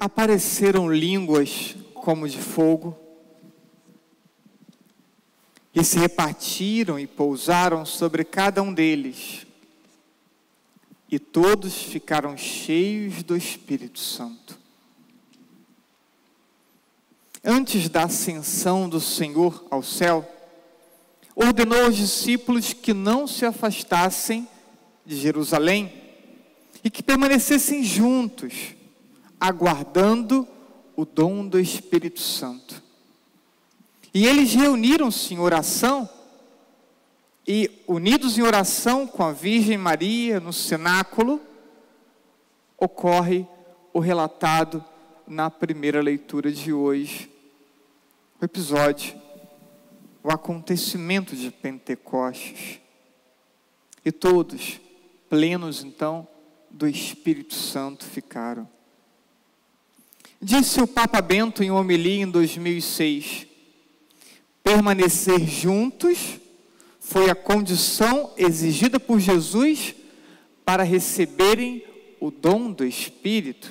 apareceram línguas como de fogo, e se repartiram e pousaram sobre cada um deles. E todos ficaram cheios do Espírito Santo. Antes da ascensão do Senhor ao céu, ordenou aos discípulos que não se afastassem de Jerusalém e que permanecessem juntos, aguardando o dom do Espírito Santo. E eles reuniram-se em oração, e unidos em oração com a Virgem Maria no cenáculo, ocorre o relatado na primeira leitura de hoje. O episódio, o acontecimento de Pentecostes. E todos, plenos então do Espírito Santo, ficaram. Disse o Papa Bento em uma homilia em 2006, permanecer juntos foi a condição exigida por Jesus para receberem o dom do Espírito.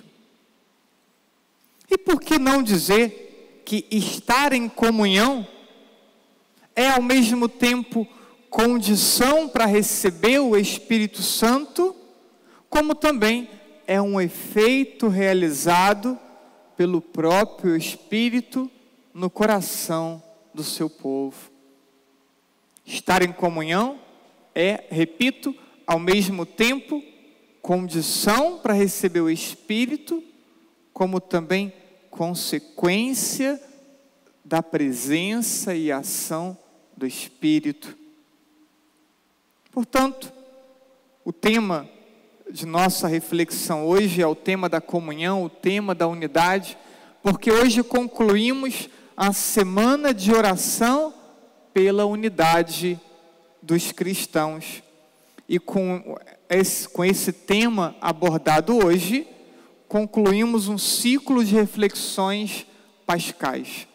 E por que não dizer que estar em comunhão é ao mesmo tempo condição para receber o Espírito Santo, como também é um efeito realizado pelo próprio Espírito no coração do seu povo. Estar em comunhão é, repito, ao mesmo tempo condição para receber o Espírito, como também consequência da presença e ação do Espírito. Portanto, o tema de nossa reflexão hoje é o tema da comunhão, o tema da unidade, porque hoje concluímos a semana de oração pela unidade dos cristãos. E com esse tema abordado hoje, concluímos um ciclo de reflexões pascais.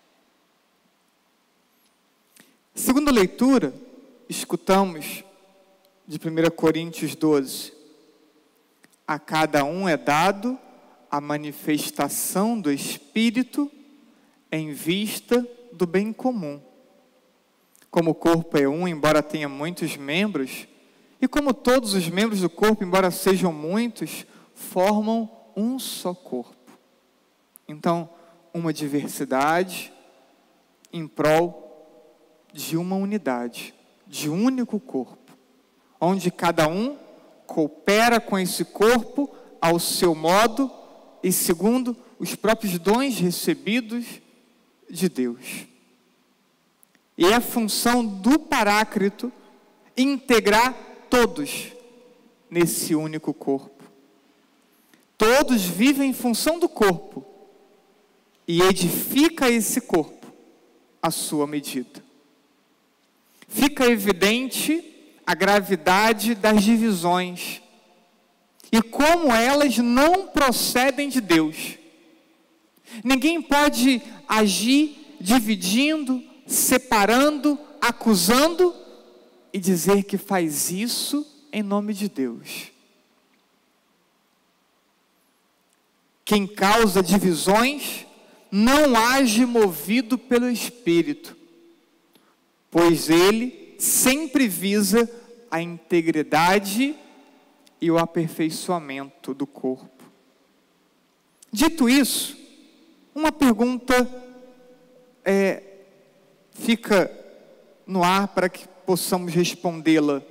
Segunda leitura, escutamos de 1 Coríntios 12. A cada um é dado a manifestação do Espírito em vista do bem comum. Como o corpo é um, embora tenha muitos membros, e como todos os membros do corpo, embora sejam muitos, formam um só corpo. Então, uma diversidade em prol de uma unidade, de um único corpo, onde cada um coopera com esse corpo ao seu modo e segundo os próprios dons recebidos de Deus. E é a função do Paráclito integrar todos nesse único corpo. Todos vivem em função do corpo e edifica esse corpo à sua medida. Fica evidente a gravidade das divisões e como elas não procedem de Deus. Ninguém pode agir dividindo, separando, acusando e dizer que faz isso em nome de Deus. Quem causa divisões não age movido pelo Espírito, pois ele sempre visa a integridade e o aperfeiçoamento do corpo. Dito isso, uma pergunta fica no ar para que possamos respondê-la.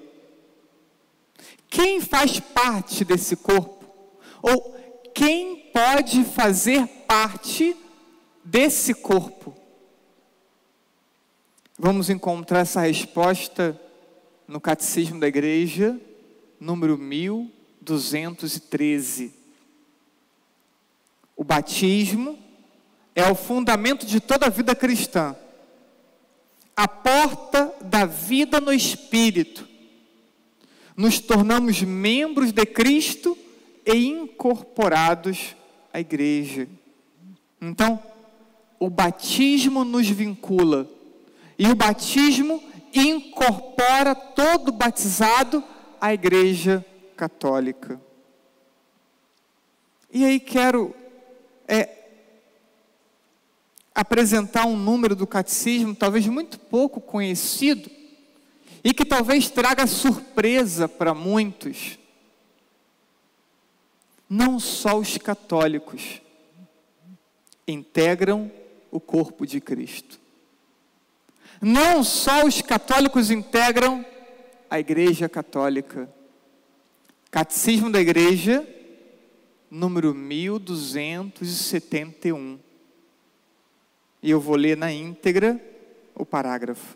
Quem faz parte desse corpo? Ou quem pode fazer parte desse corpo? Vamos encontrar essa resposta no Catecismo da Igreja, número 1213. O batismo é o fundamento de toda a vida cristã, a porta da vida no Espírito. Nos tornamos membros de Cristo e incorporados à Igreja. Então, o batismo nos vincula, e o batismo incorpora todo batizado à Igreja Católica. E aí quero apresentar um número do catecismo talvez muito pouco conhecido e que talvez traga surpresa para muitos. Não só os católicos integram o corpo de Cristo. Não só os católicos integram a Igreja Católica. Catecismo da Igreja, número 1271. E eu vou ler na íntegra o parágrafo.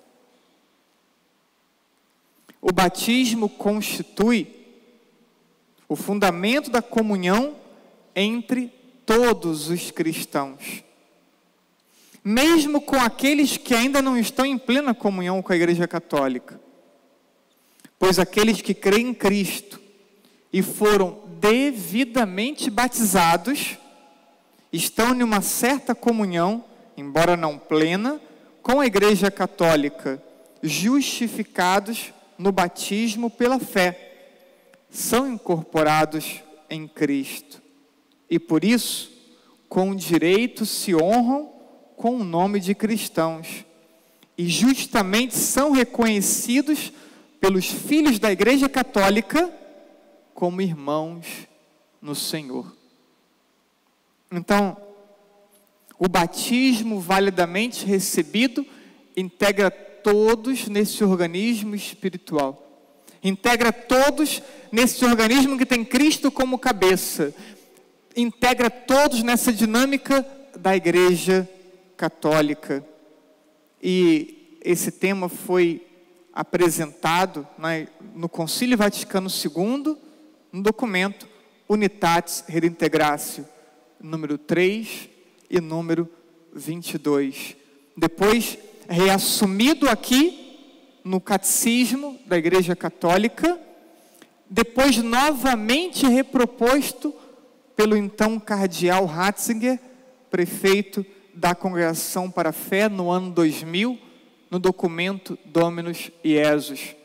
O batismo constitui o fundamento da comunhão entre todos os cristãos, mesmo com aqueles que ainda não estão em plena comunhão com a Igreja Católica, pois aqueles que creem em Cristo e foram devidamente batizados estão em uma certa comunhão, embora não plena, com a Igreja Católica, justificados no batismo pela fé, são incorporados em Cristo e por isso com direito se honram com o nome de cristãos e justamente são reconhecidos pelos filhos da Igreja Católica como irmãos no Senhor. Então, o batismo validamente recebido integra todos nesse organismo espiritual. Integra todos nesse organismo que tem Cristo como cabeça. Integra todos nessa dinâmica da Igreja Católica. E esse tema foi apresentado no Concílio Vaticano II, no documento Unitatis Redintegratio, número 3 e número 22. Depois, reassumido aqui no Catecismo da Igreja Católica, depois novamente reproposto pelo então cardeal Ratzinger, prefeito da Congregação para a Fé no ano 2000, no documento Dominus Iesus.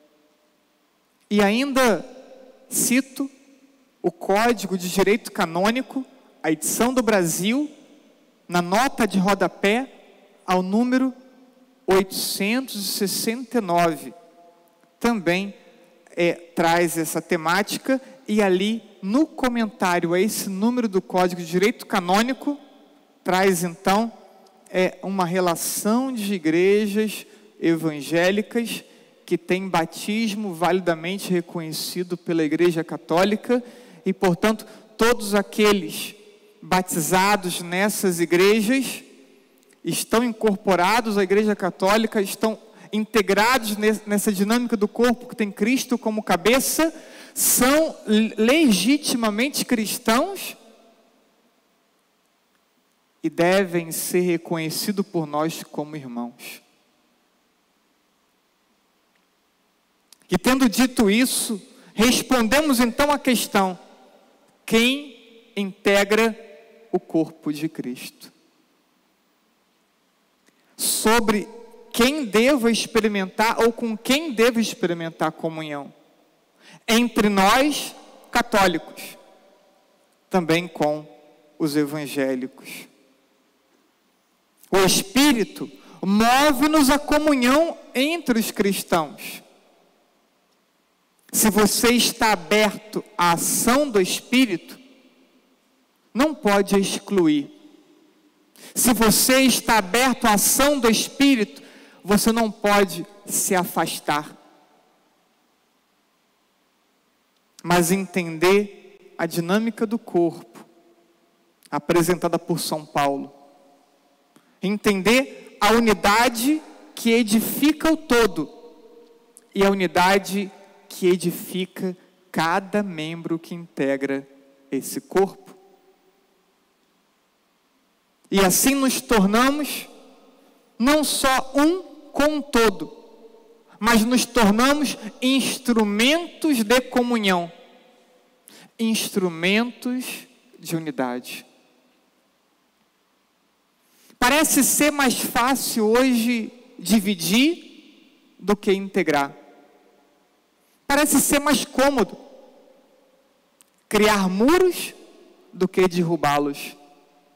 E ainda cito o Código de Direito Canônico, a edição do Brasil, na nota de rodapé, ao número 869, também traz essa temática, e ali no comentário a esse número do Código de Direito Canônico, traz então uma relação de igrejas evangélicas que têm batismo validamente reconhecido pela Igreja Católica e, portanto, todos aqueles batizados nessas igrejas estão incorporados à Igreja Católica, estão integrados nessa dinâmica do corpo que tem Cristo como cabeça, são legitimamente cristãos e devem ser reconhecidos por nós como irmãos. E tendo dito isso, respondemos então à questão: quem integra o corpo de Cristo? Sobre quem devo experimentar ou com quem devo experimentar comunhão? Entre nós, católicos, também com os evangélicos. O Espírito move-nos à comunhão entre os cristãos. Se você está aberto à ação do Espírito, não pode excluir. Se você está aberto à ação do Espírito, você não pode se afastar. Mas entender a dinâmica do corpo, apresentada por São Paulo. Entender a unidade que edifica o todo e a unidade que edifica cada membro que integra esse corpo. E assim nos tornamos não só um com o todo, mas nos tornamos instrumentos de comunhão, instrumentos de unidade. Parece ser mais fácil hoje dividir do que integrar. Parece ser mais cômodo criar muros do que derrubá-los.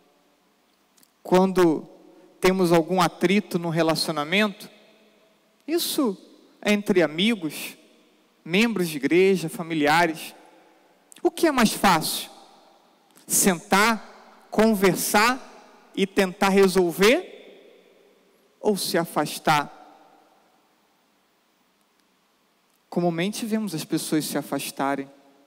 quando temos algum atrito no relacionamento, isso é entre amigos, membros de igreja, familiares. O que é mais fácil? Sentar, conversar e tentar resolver? Ou se afastar? Comumente vemos as pessoas se afastarem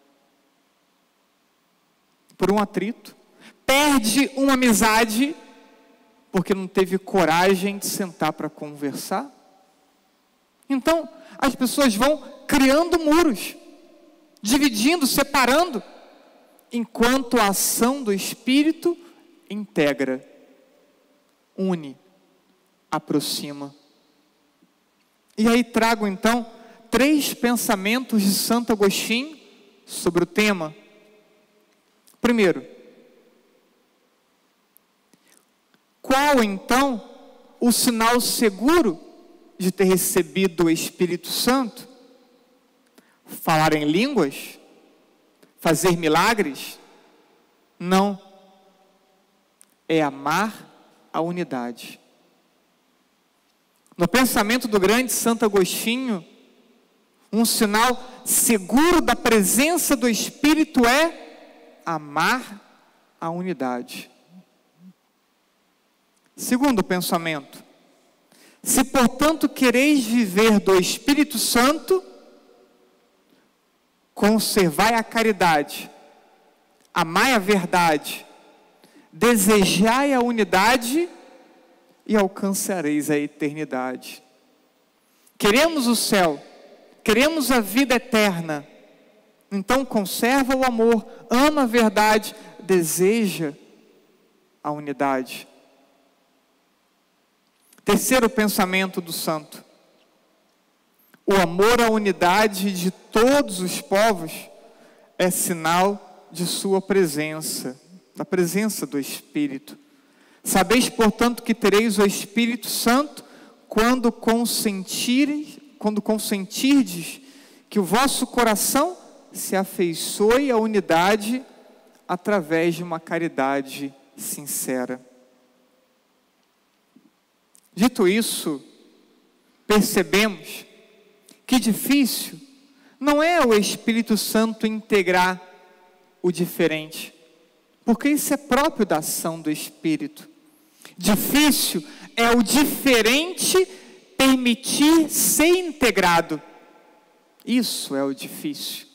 por um atrito. Perde uma amizade porque não teve coragem de sentar para conversar. Então, as pessoas vão criando muros, dividindo, separando, enquanto a ação do Espírito integra, une, aproxima. E aí trago então 3 pensamentos de Santo Agostinho sobre o tema. Primeiro, qual então o sinal seguro de ter recebido o Espírito Santo? Falar em línguas? Fazer milagres? Não. É amar a unidade. No pensamento do grande Santo Agostinho, um sinal seguro da presença do Espírito é amar a unidade. Segundo pensamento, se portanto quereis viver do Espírito Santo, conservai a caridade, amai a verdade, desejai a unidade e alcançareis a eternidade. Queremos o céu, queremos a vida eterna, então conserva o amor, ama a verdade, deseja a unidade. Terceiro pensamento do santo: o amor à unidade de todos os povos é sinal de sua presença, da presença do Espírito. Sabeis, portanto, que tereis o Espírito Santo quando consentirdes que o vosso coração se afeiçoe à unidade através de uma caridade sincera. Dito isso, percebemos que difícil não é o Espírito Santo integrar o diferente, porque isso é próprio da ação do Espírito. Difícil é o diferente permitir ser integrado. Isso é o difícil.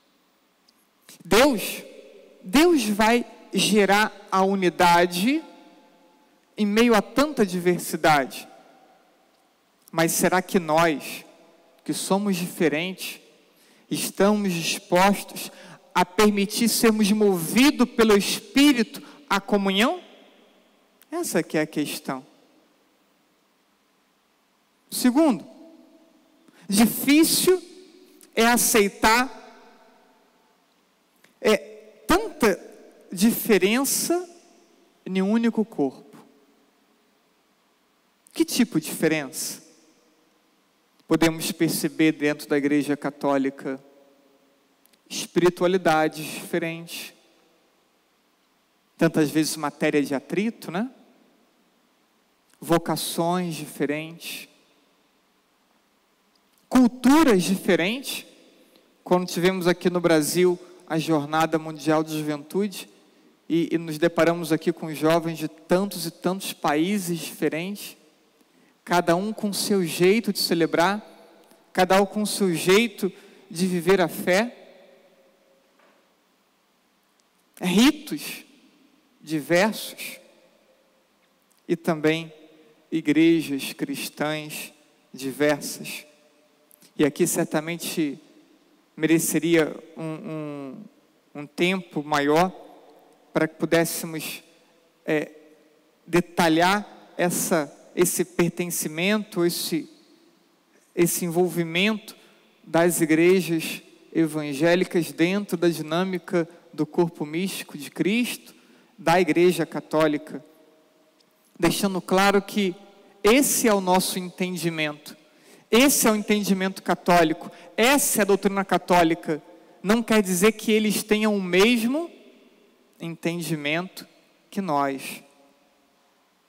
Deus vai gerar a unidade em meio a tanta diversidade. Mas será que nós, que somos diferentes, estamos dispostos a permitir sermos movidos pelo Espírito à comunhão? Essa que é a questão. Segundo, difícil é aceitar tanta diferença em um único corpo. Que tipo de diferença? Podemos perceber dentro da Igreja Católica espiritualidades diferentes. Tantas vezes matéria de atrito, né? Vocações diferentes. Culturas diferentes. Quando tivemos aqui no Brasil a Jornada Mundial de Juventude e nos deparamos aqui com jovens de tantos e tantos países diferentes, cada um com o seu jeito de celebrar, cada um com o seu jeito de viver a fé, ritos diversos e também igrejas cristãs diversas. E aqui certamente mereceria um tempo maior para que pudéssemos detalhar esse pertencimento, esse envolvimento das igrejas evangélicas dentro da dinâmica do corpo místico de Cristo, da Igreja Católica, deixando claro que esse é o nosso entendimento, esse é o entendimento católico, essa é a doutrina católica. Não quer dizer que eles tenham o mesmo entendimento que nós.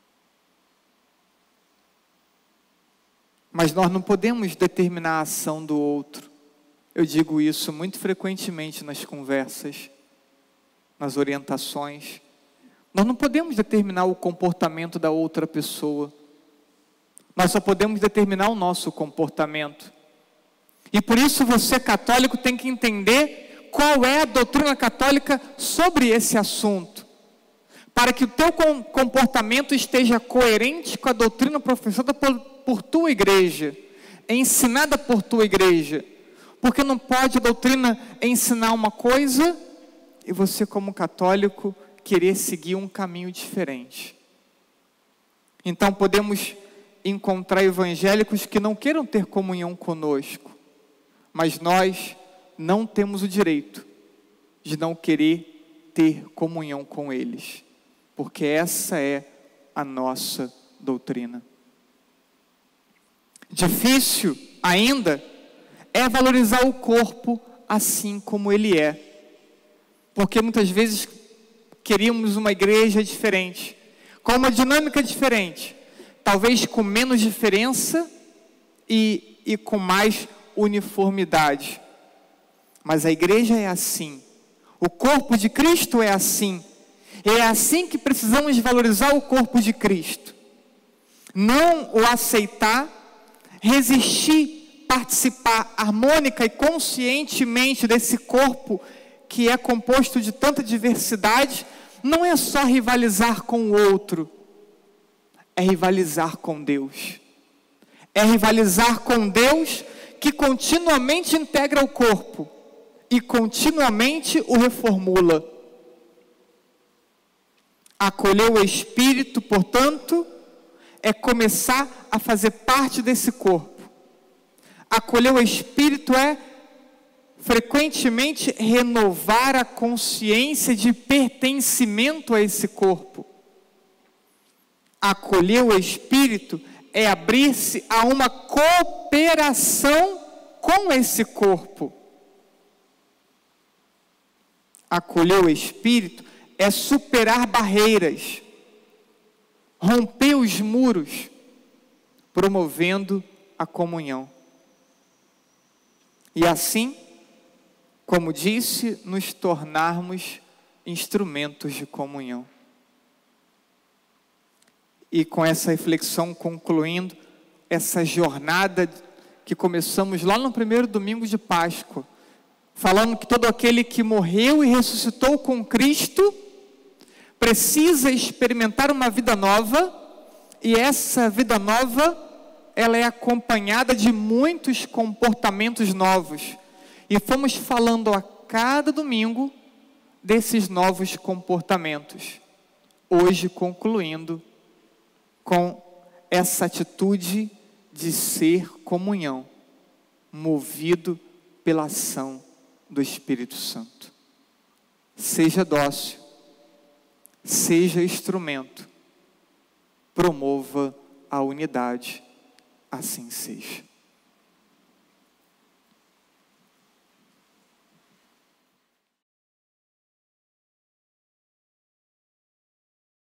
Mas nós não podemos determinar a ação do outro. Eu digo isso muito frequentemente nas conversas, nas orientações. Nós não podemos determinar o comportamento da outra pessoa. Nós só podemos determinar o nosso comportamento. E por isso você, católico, tem que entender qual é a doutrina católica sobre esse assunto, para que o teu comportamento esteja coerente com a doutrina professada por tua igreja, ensinada por tua igreja. Porque não pode a doutrina ensinar uma coisa e você, como católico, querer seguir um caminho diferente. Então podemos encontrar evangélicos que não queiram ter comunhão conosco, mas nós não temos o direito de não querer ter comunhão com eles, porque essa é a nossa doutrina. Difícil ainda é valorizar o corpo assim como ele é, porque muitas vezes queríamos uma igreja diferente, com uma dinâmica diferente, talvez com menos diferença e com mais uniformidade. Mas a igreja é assim, o corpo de Cristo é assim, é assim que precisamos valorizar o corpo de Cristo. Não o aceitar, resistir, participar harmônica e conscientemente desse corpo que é composto de tanta diversidade, não é só rivalizar com o outro, é rivalizar com Deus. É rivalizar com Deus que continuamente integra o corpo e continuamente o reformula. Acolher o Espírito, portanto, é começar a fazer parte desse corpo. Acolher o Espírito é frequentemente renovar a consciência de pertencimento a esse corpo. Acolher o Espírito é abrir-se a uma cooperação com esse corpo. Acolher o Espírito é superar barreiras, romper os muros, promovendo a comunhão. E assim, como disse, nos tornarmos instrumentos de comunhão. E com essa reflexão, concluindo essa jornada que começamos lá no primeiro domingo de Páscoa, falando que todo aquele que morreu e ressuscitou com Cristo precisa experimentar uma vida nova, e essa vida nova, ela é acompanhada de muitos comportamentos novos. E fomos falando a cada domingo desses novos comportamentos. Hoje concluindo com essa atitude de ser comunhão, movido pela ação do Espírito Santo. Seja dócil, seja instrumento, promova a unidade, assim seja.